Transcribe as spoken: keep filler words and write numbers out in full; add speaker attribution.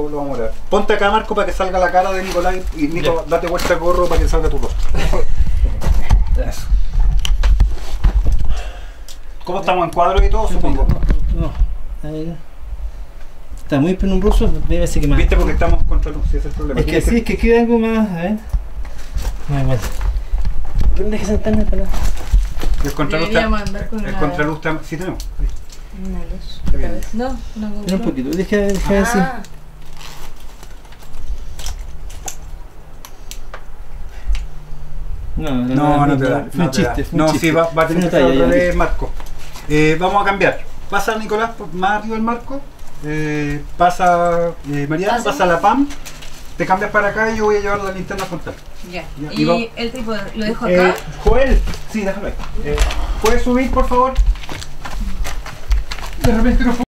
Speaker 1: lo, lo vamos a ver. Ponte acá, Marco, para que salga la cara de Nicolás y Nico, ya. Date vuelta al gorro para que salga tu rostro. Eso. ¿Cómo estamos en cuadro y todo, supongo?
Speaker 2: No, no. Ahí. Está muy penumbroso, debe ser que más.
Speaker 1: ¿Viste? Porque estamos contra luz, si ese es el problema.
Speaker 2: Es que sí, es que queda algo más, a ver. No hay vuelta. ¿Dónde es que sentarme para?
Speaker 1: El contraluz está. El
Speaker 3: una...
Speaker 1: contraluz está. Sí, tenemos.
Speaker 3: Una luz.
Speaker 1: Está bien.
Speaker 3: No, no.
Speaker 2: Mira un poquito, deja, deja así.
Speaker 3: Ah.
Speaker 2: No,
Speaker 1: No, no, no te da.
Speaker 2: Fue un chiste, fue un
Speaker 1: No,
Speaker 2: chiste.
Speaker 1: sí, va, va a tener que ser otra vez Marco. Eh, vamos a cambiar. Pasa Nicolás por más arriba el Marco. Eh, pasa eh, Mariana,
Speaker 3: ¿Pasa?
Speaker 1: pasa la P A M. Te cambias para acá y yo voy a llevar la linterna frontal.
Speaker 3: Ya.
Speaker 1: Ya,
Speaker 3: ¿Y,
Speaker 1: y va-
Speaker 3: el tipo lo dejo acá?
Speaker 1: Eh, Joel, sí, déjalo ahí. Eh, ¿Puedes subir, por favor? De repente no